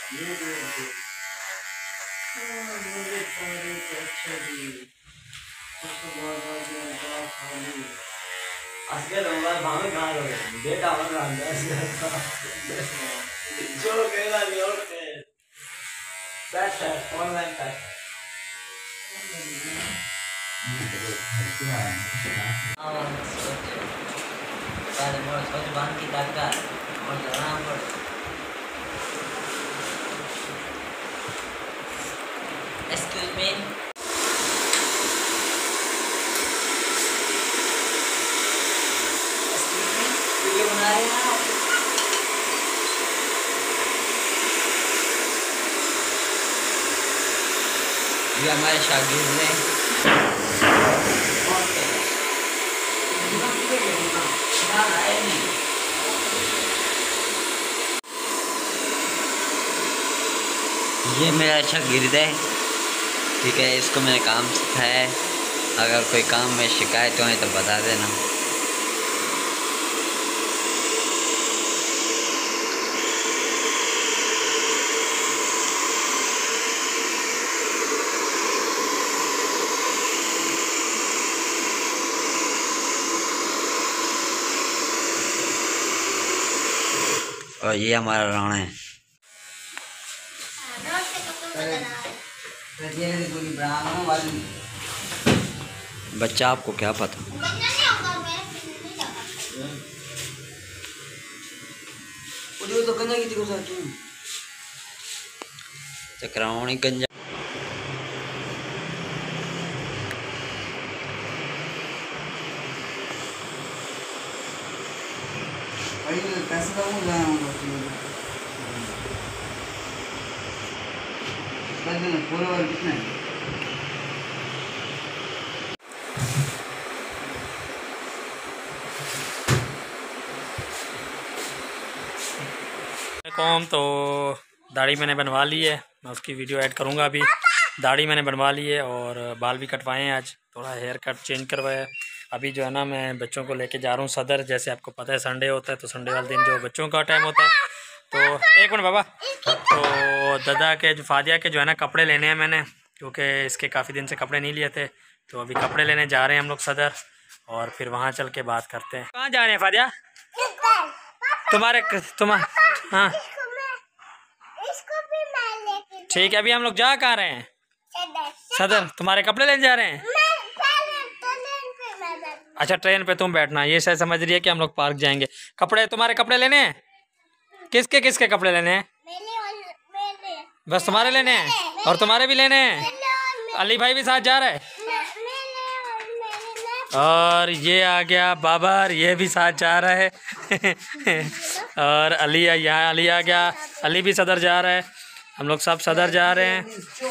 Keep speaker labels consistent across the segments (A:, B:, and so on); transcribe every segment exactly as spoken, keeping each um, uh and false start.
A: ये देखो मेरे प्यारे अच्छा जी सबसे बड़ा बड़ा खाली
B: असके नंबर भावे कहाँ लोगे बेटा वाला अंदर जो कहना लियो के बैठ है ऑनलाइन बैठ हाँ सारे मोर सोच बांध की ताका और जाना पड़ Excuse me. Excuse me. Video बना रहे हैं आप? ये हमारे शागिर्द हैं। ये मेरा शागिर्द है, ठीक है। इसको मैंने काम सिखाया है। अगर कोई काम में शिकायत हो तो बता देना। और ये हमारा राणा है। बच्चा आपको क्या पता तो गंजा की चक्रावणी गंजा कितना है?
C: कौम तो दाढ़ी मैंने बनवा ली है, मैं उसकी वीडियो ऐड करूँगा। अभी दाढ़ी मैंने बनवा ली है और बाल भी कटवाए हैं, आज थोड़ा हेयर कट चेंज करवाया। अभी जो है ना मैं बच्चों को लेके जा रहा हूँ सदर। जैसे आपको पता है संडे होता है तो संडे वाले दिन जो बच्चों का टाइम होता है, तो एक मिनट बाबा, तो दादा के जो फादिया के जो है ना कपड़े लेने हैं मैंने, क्योंकि इसके काफ़ी दिन से कपड़े नहीं लिए थे। तो अभी कपड़े लेने जा रहे हैं हम लोग सदर, और फिर वहाँ चल के बात करते हैं। कहाँ जा रहे हैं फादिया? तुम्हारे तुम्हारे हाँ ठीक है। अभी हम लोग जा कहाँ रहे हैं? सदर। तुम्हारे कपड़े लेने जा रहे हैं? अच्छा ट्रेन पे तुम बैठना। ये शायद समझ रही है कि हम लोग पार्क जाएंगे। कपड़े तुम्हारे कपड़े लेने हैं? किसके किसके कपड़े लेने हैं? बस तुम्हारे लेने हैं और तुम्हारे भी लेने हैं? अली भाई भी साथ जा रहा है और ये आ गया बाबर, ये भी साथ जा रहा है और अली यहाँ अली आ गया, अली भी सदर जा रहा है। हम लोग सब सदर जा रहे हैं।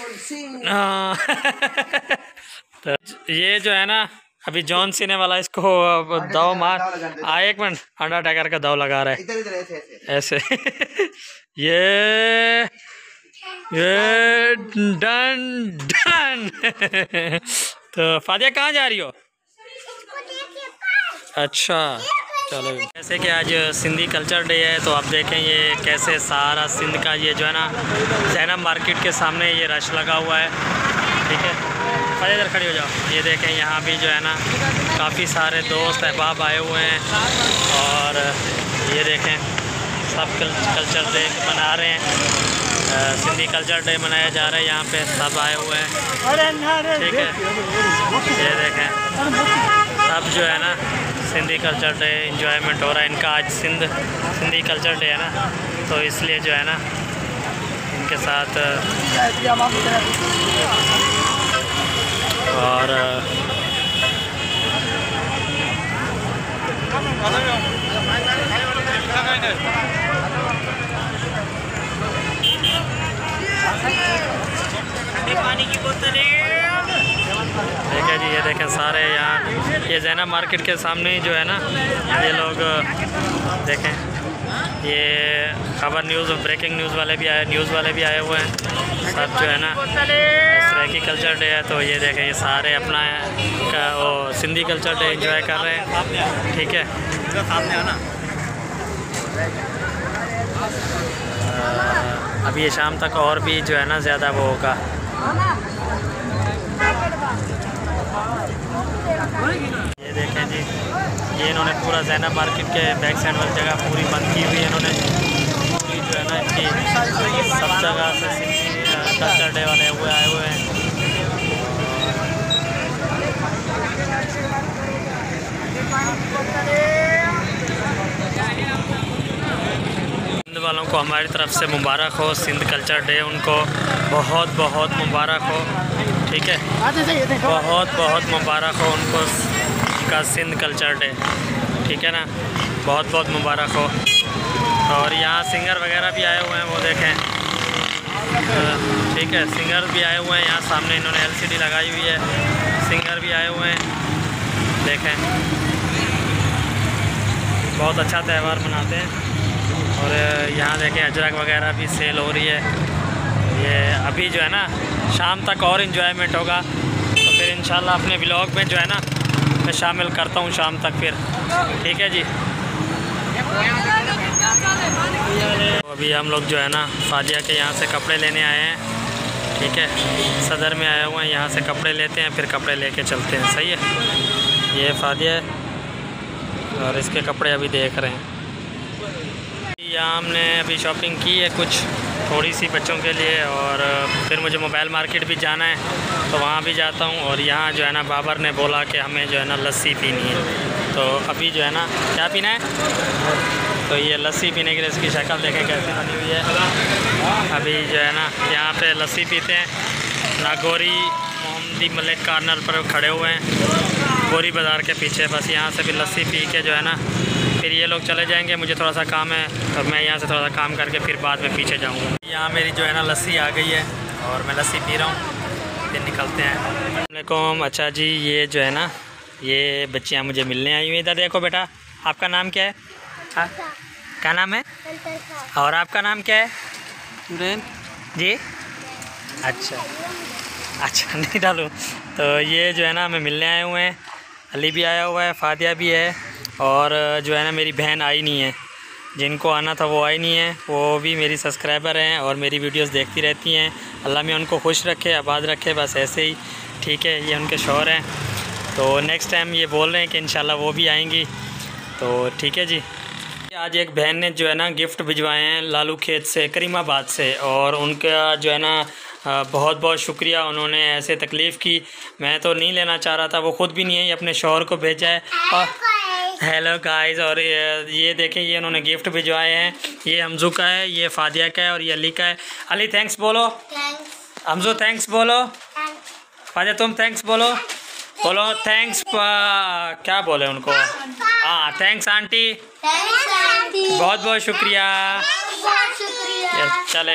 C: तो ये जो है ना अभी जॉन सीने वाला इसको दाव मार आ एक मिनट अंडरटेकर का दाव लगा रहा है ऐसे ये ये डन डन तो फादिया कहाँ जा रही हो? अच्छा चलो। जैसे कि आज सिंधी कल्चर डे है तो आप देखें ये कैसे सारा सिंध का ये जो है ना जैनब मार्केट के सामने ये रश लगा हुआ है, ठीक है। फादिया इधर खड़ी हो जाओ। ये देखें यहाँ भी जो है ना काफ़ी सारे दोस्त अहबाब आए हुए हैं और ये देखें सब कल्चर डे मना रहे हैं। सिंधी कल्चर डे मनाया जा रहा है, यहाँ पे सब आए हुए हैं, ठीक है। ये देखें सब जो है ना सिंधी कल्चर डे इंजॉयमेंट हो रहा है इनका। आज सिंध सिंधी कल्चर डे है ना, तो इसलिए जो है ना इनके साथ और पानी की बोतलें ठीक है जी। ये देखें सारे यहाँ ये जैनब मार्केट के सामने जो है ना ये लोग देखें ये खबर न्यूज़ ब्रेकिंग न्यूज़ वाले भी आए न्यूज़ वाले भी आए हुए हैं सब जो है ना। इस तरह की कल्चर डे है तो ये देखें ये सारे अपना का वो सिंधी कल्चर डे एंजॉय कर रहे हैं, ठीक है। अभी ये शाम तक और भी जो है ना ज़्यादा वो होगा। ये देखें जी, ये इन्होंने पूरा ज़ैनब मार्केट के बैक साइड वाली जगह पूरी बंद की हुई है इन्होंने। पूरी जो है ना इनकी सब जगह से सिंधी कल्चर डे वाले हुए आए हुए हैं। सिंध वालों को हमारी तरफ से मुबारक हो, सिंध कल्चर डे उनको बहुत बहुत मुबारक हो, ठीक है, बहुत बहुत मुबारक हो उनको का सिंध कल्चर डे, ठीक है ना, बहुत बहुत मुबारक हो। और यहाँ सिंगर वगैरह भी आए हुए हैं, वो देखें, ठीक है, सिंगर भी आए हुए हैं। यहाँ सामने इन्होंने एलसीडी लगाई हुई है, सिंगर भी आए हुए हैं, देखें, बहुत अच्छा त्यौहार मनाते हैं। और यहाँ देखें अजरक वगैरह भी सेल हो रही है। ये अभी जो है ना शाम तक और इन्जॉयमेंट होगा, तो फिर इंशाल्लाह अपने व्लॉग में जो है ना मैं शामिल करता हूँ शाम तक फिर, ठीक है जी। तो अभी हम लोग जो है ना फादिया के यहाँ से कपड़े लेने आए हैं, ठीक है, सदर में आए हुए हैं, यहाँ से कपड़े लेते हैं फिर कपड़े लेके चलते हैं, सही है। ये फादिया है और इसके कपड़े अभी देख रहे हैं। यहाँ हमने अभी शॉपिंग की है कुछ थोड़ी सी बच्चों के लिए, और फिर मुझे मोबाइल मार्केट भी जाना है तो वहाँ भी जाता हूँ। और यहाँ जो है ना बाबर ने बोला कि हमें जो है ना लस्सी पीनी है, तो अभी जो है ना क्या पीना है, तो ये लस्सी पीने के लिए इसकी शक्ल देखें कैसी बनी हुई है। अभी जो है ना यहाँ पे लस्सी पीते हैं। नागौरी मोहम्मदी मलिक कार्नर पर खड़े हुए हैं गोरी बाज़ार के पीछे, बस यहाँ से भी लस्सी पी के जो है ना फिर ये लोग चले जाएंगे। मुझे थोड़ा सा काम है तो मैं यहाँ से थोड़ा सा काम करके फिर बाद में पीछे जाऊँगा। यहाँ मेरी जो है ना लस्सी आ गई है और मैं लस्सी पी रहा हूँ, फिर निकलते हैं। अस्सलामुअलैकुम। अच्छा जी, ये जो है ना ये बच्चियाँ मुझे मिलने आई हुई। इधर देखो बेटा, आपका नाम क्या है? हाँ, क्या नाम है? और आपका नाम क्या है? नूरैन जी। अच्छा अच्छा नहीं डालूँ। तो ये जो है ना हमें मिलने आए हुए हैं, अली भी आया हुआ है, फादिया भी है, और जो है ना मेरी बहन आई नहीं है, जिनको आना था वो आई नहीं है। वो भी मेरी सब्सक्राइबर हैं और मेरी वीडियोस देखती रहती हैं। अल्लाह में उनको खुश रखे, आबाद रखे, बस ऐसे ही, ठीक है। ये उनके शौहर हैं, तो नेक्स्ट टाइम ये बोल रहे हैं कि इंशाल्लाह वो भी आएंगी, तो ठीक है जी। आज एक बहन ने जो है ना गिफ्ट भिजवाए हैं लालू खेत से, करीमाबाद से, और उनका जो है ना बहुत बहुत शुक्रिया। उन्होंने ऐसे तकलीफ़ की, मैं तो नहीं लेना चाह रहा था, वो ख़ुद भी नहीं है, ये अपने शौहर को भेजा है। और हेलो गाइस, और ये देखें ये उन्होंने गिफ्ट भिजवाए हैं। ये हमजू का है, ये फादिया का है और ये अली का है। अली थैंक्स बोलो, हमजू थैंक्स बोलो, फादिया तुम थैंक्स बोलो, बोलो थैंक्स। क्या बोले उनको? हाँ, थैंक्स आंटी, बहुत बहुत शुक्रिया। चले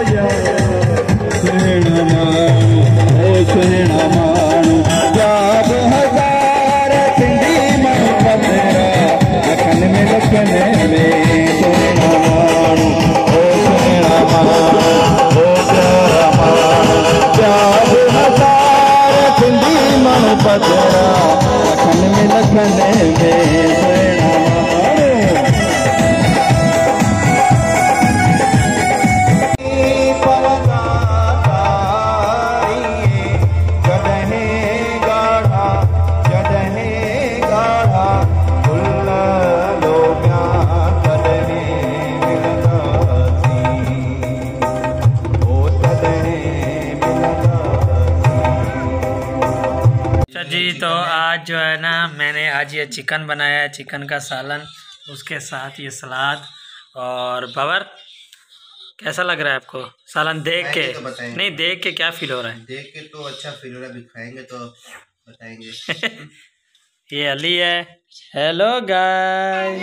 C: जी। तो आज जो है ना मैंने आज ये चिकन बनाया है, चिकन का सालन, उसके साथ ये सलाद। और बाबर कैसा लग रहा है आपको सालन देख के? तो नहीं, देख के क्या फील हो रहा है?
D: देख के तो अच्छा फील हो रहा है, अभी खाएंगे तो बताएंगे।
C: ये अली है। Hello guys,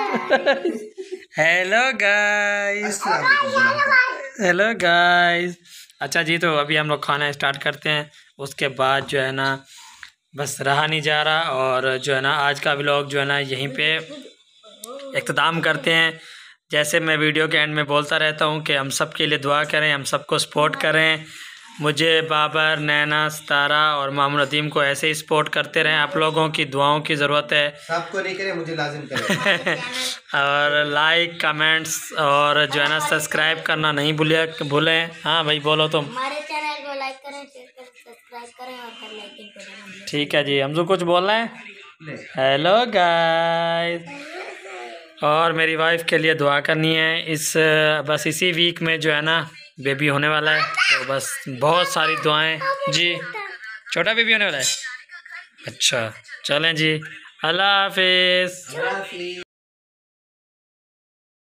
C: hello guys, hello guys. अच्छा जी, तो अभी हम लोग खाना स्टार्ट करते हैं, उसके बाद जो है ना बस रहा नहीं जा रहा। और जो है ना आज का व्लॉग जो है ना यहीं पे इख्तिताम करते हैं। जैसे मैं वीडियो के एंड में बोलता रहता हूँ कि हम सब के लिए दुआ करें, हम सबको सपोर्ट करें, मुझे, बाबर, नैना, सितारा और मामून नदीम को ऐसे ही सपोर्ट करते रहें। आप लोगों की दुआओं की ज़रूरत है।
D: सबको नहीं करे, मुझे लाजिम करे।
C: और लाइक, कमेंट्स और जो है ना सब्सक्राइब करना नहीं भूलिए भूलें। हाँ भाई बोलो तुम।
E: हमारे चैनल को लाइक करें, शेयर करें, सब्सक्राइब करें और बेल आइकन को दबाएं।
C: ठीक है जी, हमको कुछ बोलना है। हेलो गाइस, और मेरी वाइफ के लिए दुआ करनी है। इस बस इसी वीक में जो है ना बेबी होने वाला है, तो बस बहुत सारी दुआएं जी। छोटा बेबी होने वाला है। अच्छा चलें जी, अल्लाह हाफिज़।